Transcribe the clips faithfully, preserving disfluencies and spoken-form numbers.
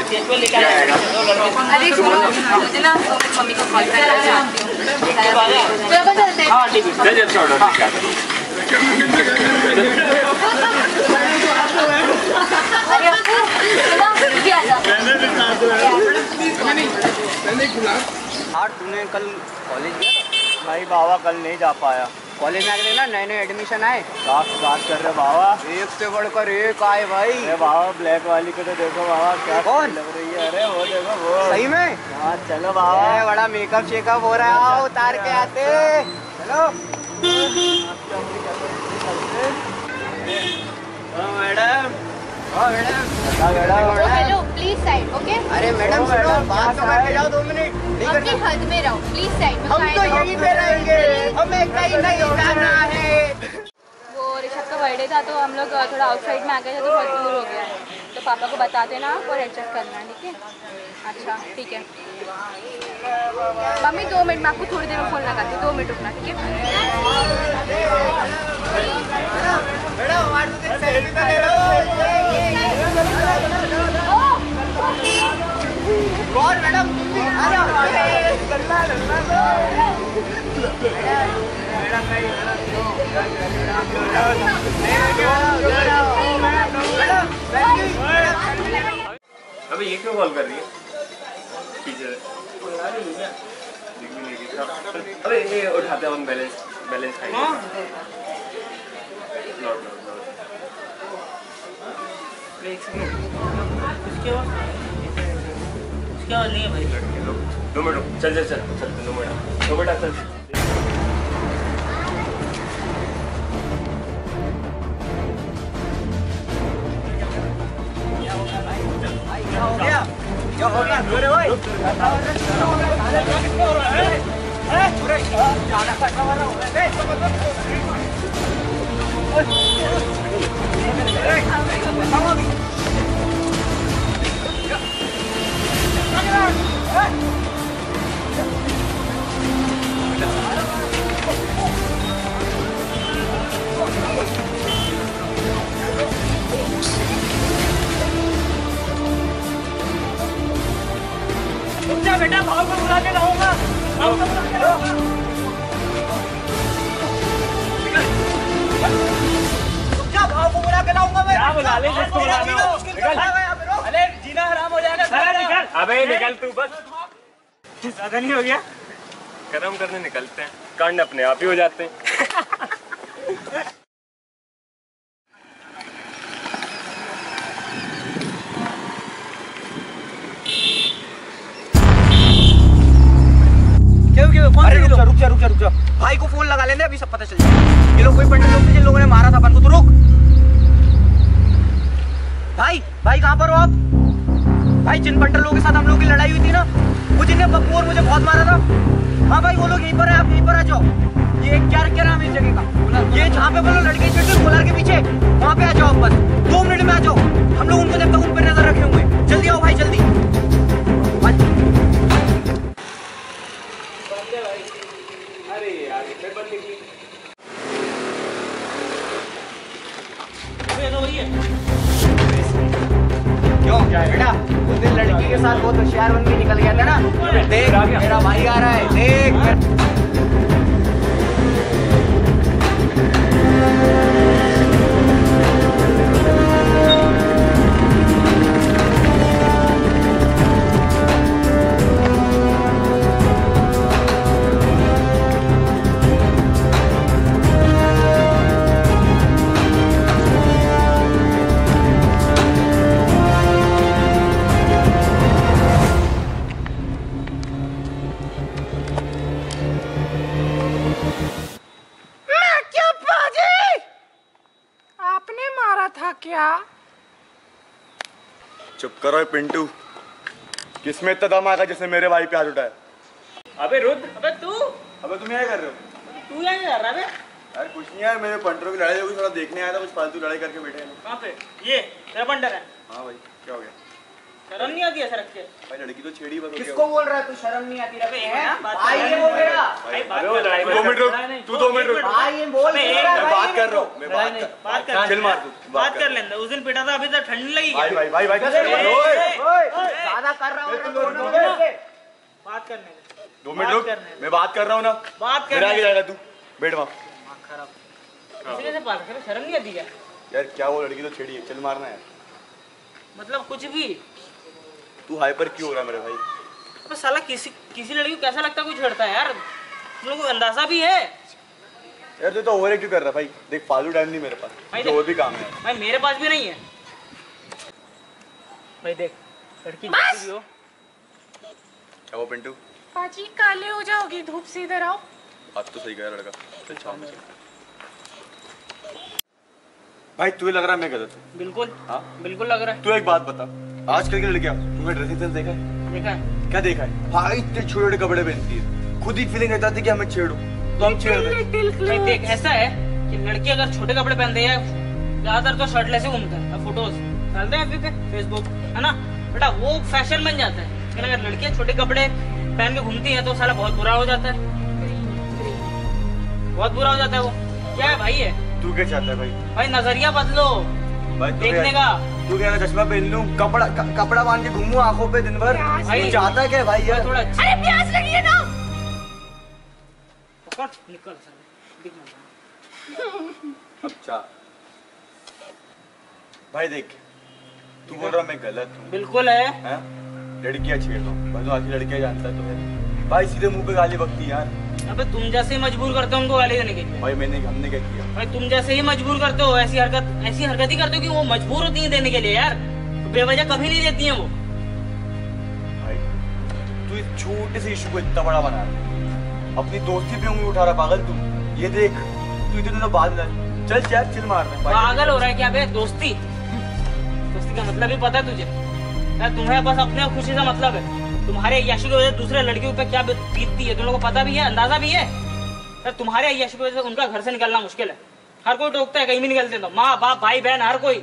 अरे सुनो मुझे ना मम्मी को कॉल करना चाहती हूँ। चलो चलते हैं। हाँ ठीक है जल्दी अच्छा ऑर्डर अरे ये आ जा यार तूने कल कॉलेज गया था? भाई बाबा कल नहीं जा पाया। कॉलेज में आके देखना नए नए एडमिशन आए। आप बात कर रहे बाबा, एक से बढ़कर एक आए भाई। अरे बाबा ब्लैक वाली को तो देखो बाबा क्या कौन लग रही है। अरे वो देखो वो सही में। हाँ चलो बाबा बड़ा मेकअप शेकअप हो रहा है, उतार के आते चलो। Madam hello please side okay. अरे मैडम सुनो बात तो करके जाओ दो मिनट। अपनी हद में रहो प्लीज साइड में। हम तो यहीं पे रहेंगे, हमें कहीं नहीं जाना है। वो ऋषभ का बर्थडे था तो हम लोग थोड़ा आउटसाइड में आ गए थे तो बहुत दूर हो गया है, तो पापा को बता देना आप और एडजस्ट करना ठीक है। अच्छा ठीक है मम्मी दो मिनट में आपको थोड़ी देर में फोन लगाती हूँ, दो मिनट रुकना ठीक है। कौन मैडम? अबे ये क्यों कॉल कर रही है? अबे ये उठाते हैं बैलेंस बैलेंस खाएंगे। उसके बाद उसके बाद नहीं है भाई। दो मिनट चल चल चल चल दो मिनट दो मिनट चल। क्या हो गया? क्या हो गया? अरे भाई पूरे ज्यादा खर्चा हो रहा है। बेटा भाव को बुला के लाऊंगा, भाव को बुला के लाऊंगा। क्या भाव को बुला के लाऊंगा मैं? क्या बुला ले जिसको बुलाना हो। निकल। अरे जीना हराम हो जाएगा। अरे निकल। अबे निकल तू बस। ज्यादा नहीं हो गया? कर्म करने निकलते हैं, कांड अपने आप ही हो जाते हैं। अरे रुक जा रुक जा रुक जा रुक जा भाई को फोन लगा लेने, अभी सब पता चल जाएगा। ये लोग कोई पंडित लोग थे जिन लोगों ने मारा था अपन को। तो रुक भाई, भाई कहाँ पर हो आप? भाई जिन पंडित लोगों के साथ हम लोगों की लड़ाई हुई थी ना, वो जिनने बब्बू और मुझे बहुत मारा था। हाँ भाई वो लोग यहीं पर है, आप यहीं पर आ जाओ। ये क्या क्या नाम है इस जगह का? ये जहाँ पे वो लोग लड़के चढ़ते कोलार के पीछे, वहाँ पे आ जाओ बस। दो मिनट में आ जाओ, हम लोग उनको जब तक उन पर नजर रखे हुए। जल्दी आओ भाई जल्दी। क्यों क्या है बेटा? उस दिन लड़की के साथ बहुत होशियार बन के निकल गया था ना। देख मेरा भाई आ रहा है, देख। क्या? चुप करो पिंटू, किसमें इतना दम आएगा जिसने मेरे भाई पे हाथ उठाया? अबे रुद्र, अबे तू अबे तुम यहाँ कर रहे हो? तू यहाँ क्या कर रहा है? यार कुछ नहीं यार, मेरे पंटरों की लड़ाई होगी, थोड़ा देखने आया था, कुछ फालतू लड़ाई करके बैठे हैं। कहाँ पे? ये तेरा पंटर है? हाँ भाई क्या हो गया? शर्म नहीं आती ऐसा रख के? भाई लड़की तो छेड़ी बस। किसको बोल रहा है तू? शर्म नहीं आती रखे हैं? भाई ये हो गया। अबे वो लड़ाई दो मिनट रुक, तू दो मिनट रुक। भाई ये बोल मैं बात कर रहा हूँ, मैं बात कर बात कर चिल मार तू बात कर लेंगे। उस दिन पिटा था, अभी तक ठंड नहीं लगी। भाई भाई भाई भाई झगड़ा कर रहा हूँ बात करने दे। दो मिनट रुक, मैं बात कर रहा हूँ ना। बात मेरा आगे जाएगा तू, बैठ वहाँ। खराब किसी से बात करे, शर्म नहीं आती क्या? यार क्या वो लड़की तो छेड़ी है, चल मारना है। मतलब कुछ भी। तू हाइपर क्यों हो रहा है मेरे भाई? अबे साला किसी किसी लड़की को कैसा लगता है कोई छेड़ता है यार? तुम लोगों को अंदाजा भी है? यार तू तो ओवर क्यों कर रहा है भाई? देख फालतू टाइम नहीं मेरे पास, मुझे और भी काम है। भाई मेरे पास भी नहीं है भाई। देख लड़की जैसी भी हो। क्या वो पिंटू? पाजी काले हो जाओगे धूप से, इधर आओ। बात तो सही कह लड़का, चल छाव में चल। भाई तुझे लग रहा है मैं गलत हूँ? बिल्कुल। हाँ बिल्कुल लग रहा है। तू एक बात बता, आजकल की लड़कियां तुम्हें ड्रेसिंग सेंस देखा है? देखा है? क्या देखा है? भाई इतने छोटे छोटे कपड़े पहनती है, खुद ही फीलिंग रहता थी कि हमें छेड़ो तो हम छेड़ दे। भाई देख ऐसा है कि लड़की अगर छोटे कपड़े पहनते हैं, ज्यादातर तो शर्टलेस ही घूमते हैं, फोटोज डालते हैं एफबी पे, फेसबुक, है ना बेटा, वो फैशन बन जाता है। लेकिन अगर लड़कियां छोटे कपड़े पहन के घूमती हैं तो साला बहुत बुरा हो जाता है, बहुत बुरा हो जाता है। वो क्या है भाई? है तू क्या चाहता है भाई? भाई नजरिया बदलो भाई देखने का। तू क्या चश्मा पहन लूं, कपड़ा क- कपड़ा बांध के घूमूं आंखों पे दिन भर? भाई तू चाहता है क्या भाई? यार थोड़ा अरे प्यास लगी है ना। पकड़ निकल साले, दिख मत। अच्छा भाई देख, तू बोल रहा मैं गलत हूँ? बिल्कुल है। हैं? लड़कियां छेड़ दो भाई, तो आखिर लड़कियां जानता तो है भाई, सीधे मुंह पे गाली बकती यार। अबे तुम जैसे ही मजबूर करते हो उनको गाली देने के लिए। भाई मैंने हमने क्या किया? भाई तुम जैसे ही मजबूर करते हो, ऐसी हरकत ऐसी हरकत ही करते हो कि वो मजबूर होती है देने के लिए यार। तो बेवजह कभी नहीं देती हैं वो। भाई तू इस छोटे से इशू को इतना बड़ा बना रहा है, अपनी दोस्ती पे उंगली उठा रहा पागल तू। ये देख तू इतने दिनों बाद मिला, चल चल चिल मार रहा है। पागल हो रहा है क्या बे? दोस्ती दोस्ती का मतलब ही पता है तुझे यार? तुम्हें बस अपने खुशी से मतलब है। तुम्हारे अय्याशी की वजह से दूसरे लड़कियों पे क्या बीतती है तुम लोगों को पता भी है, अंदाजा भी है यार। तुम्हारे अय्याशी की वजह से उनका घर से निकलना मुश्किल है। हर कोई टोकता है कहीं भी निकलते तो, माँ बाप भाई बहन हर कोई।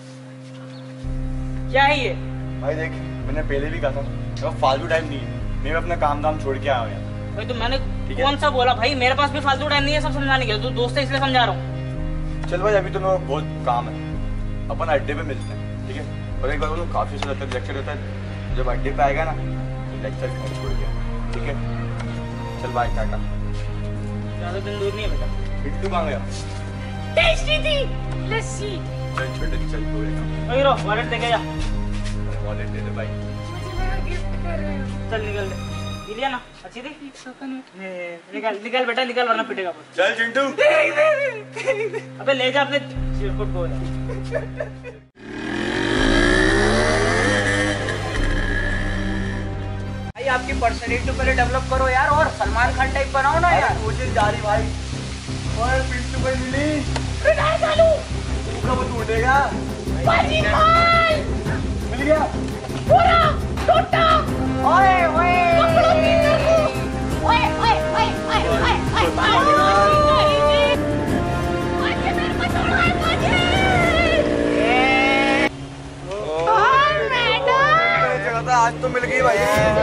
क्या है ये? भाई देख मैंने पहले भी कहा था, तो फालतू टाइम नहीं है, मैं अपना काम धाम छोड़ के आया हूँ यहाँ। भाई तो मैंने ठीक है। कौन सा बोला भाई? मेरे पास भी फालतू टाइम नहीं है सब समझाने के, तो दोस्त है इसलिए समझा रहा हूँ। चल भाई अभी तो मेरा बहुत काम है, अपन अड्डे पे मिलते हैं ठीक है? और एक बार बोलो काफी साल तक लेक्चर होता है, जब अड्डे पे आएगा ना तो लेक्चर घर छोड़ गया ठीक है? चल बाय टाटा। ज्यादा दिन दूर नहीं है बेटा। बिट्टू कहाँ गया? टेस्टी थी लस्सी। चल छोटे चल बोलेगा वही रो वॉलेट देके जा। वॉलेट दे दे भाई। मुझे मेरा गिफ्ट कर रहे हो। चल निकल दे। ये लिया ना अच्छी थी? निकल निकल बेटा निकल, वरना पिटेगा बहुत। चल चिंटू। अबे ले जा अपने चिरकुट को। भाई आपकी पर्सनैलिटी तो पहले डेवलप करो यार, और सलमान खान टाइप बनाओ ना यार। कोशिश जारी भाई। और पिंटू भाई मिली रिटायर चालू। तू कब तू उठेगा? पाजी भाई मिल गया पूरा टूटा। ओए ओए पकड़ो मीनू को। ओए ओए ओए ओए ओए ओए पाजी पाजी मेरे को छोड़ो है पाजी। और मैडम आज तो मिल गई भाई।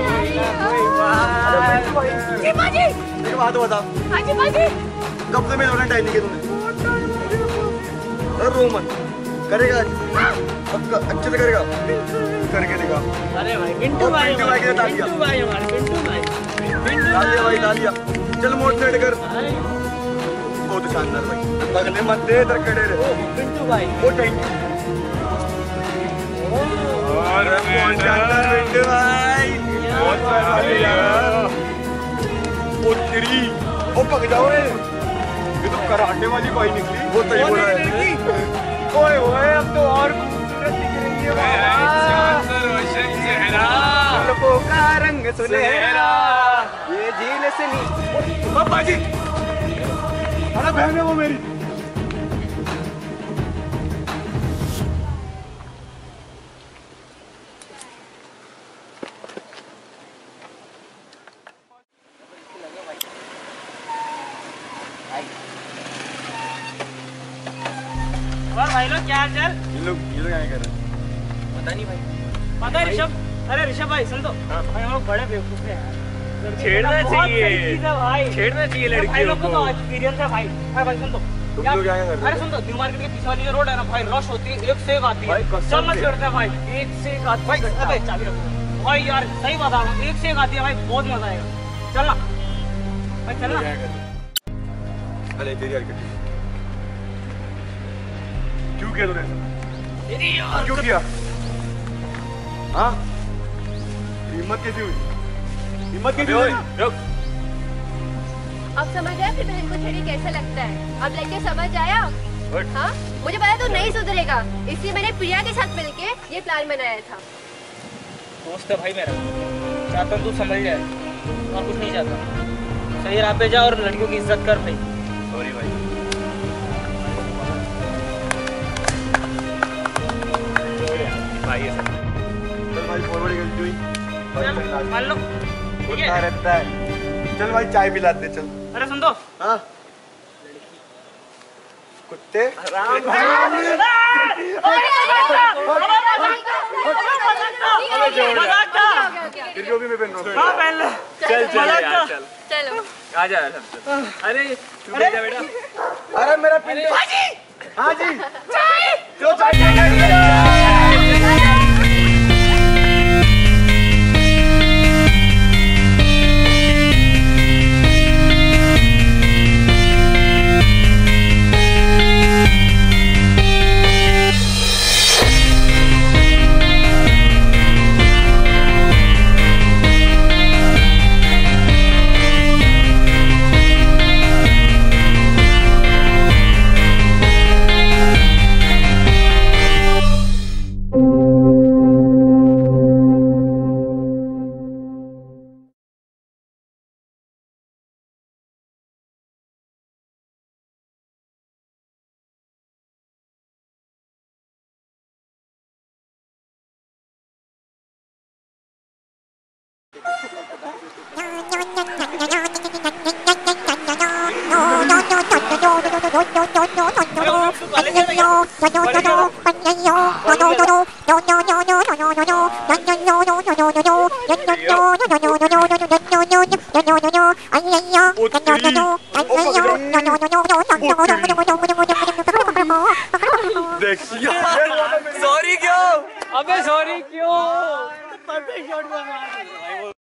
जी पाजी एक बात बता, पाजी पाजी कब से मेरे वाला टाइम नहीं किया तूने? अरे रो मत, करेगा पक्का अच्छे से करेगा, करके दिखा। अरे भाई पिंटू भाई, पिंटू भाई के साथ तालियां। पिंटू भाई हमारे पिंटू भाई, पिंटू तालियां भाई तालियां। चल मोटिवेट कर। भाई, बहुत शानदार भाई, पगले मत दे इधर खड़े रहे। पिंटू भाई वो टाइम और बहुत शानदार पिंटू भाई, बहुत शानदार। ओ तेरी ओ पक जाओ रे, ये तो कराटे वाली भाई निकली। वो सही बोल रहा है। ओए ओए अब तो और खूबसूरत दिख रही है बाबा। रोशन चेहरा, पलकों का रंग सुनहरा, ये झील से नी। पापा जी, अरे बहन है वो मेरी। और भाई लोग क्या हाल चाल? ये लोग ये लोग क्या कर रहे हैं? पता नहीं भाई। पता है ऋषभ? अरे ऋषभ भाई सुन तो, भाई हम लोग बड़े बेवकूफ हैं यार। छेड़ना बहुत चाहिए। सही चीज़ है भाई, छेड़ना चाहिए भाई लड़कियों लोग को को। तो एक्सपीरियंस है भाई। भाई भाई सुन तो, तुम क्या- लोग क्या कर रहे हो? अरे सुन तो, न्यू मार्केट के पीछे वाली जो रोड है ना भाई, रश होती है, एक से एक आती भाई, है। कसम चल मत से। छेड़ते हैं भाई, एक से एक आती है। अबे चाबी रखो। भाई यार सही बता रहा हूँ, एक से एक आती है भाई, बहुत मजा आएगा। चलना भाई, चलना। अरे तेरी हरकत क्यों किया तूने? क्यों किया? हाँ? हिम्मत कैसी हुई? हिम्मत कैसी हुई? अब समझ आया फिर बहन को छेड़ी कैसा लगता है? अब लड़के समझ आया? हाँ? मुझे पता तो नहीं सुधरेगा, इसलिए मैंने प्रिया के साथ मिलके ये प्लान बनाया था। दोस्त है भाई मेरा, चाहता हूँ तू समझ जाए और कुछ नहीं चाहता। सही राह पे जा और लड़कियों की इज्जत कर भाई। सॉरी भाई। भाई ये सब चल भाई फॉरवर्ड गलती हुई। मान लो ठीक है। रहता है। चल भाई चाय पिलाते चल। अरे सुन दो। हाँ? कुत्ते? फिर जो भी मैं पहन रहा हूँ। पहन ले। चल चल यार चल। चलो आ जा सब। अरे तू बैठ जा बेटा। अरे मेरा पिंड। हाँ जी। चाय। जो चाय। सॉरी क्यों? अबे सॉरी क्यों? Perfect shot.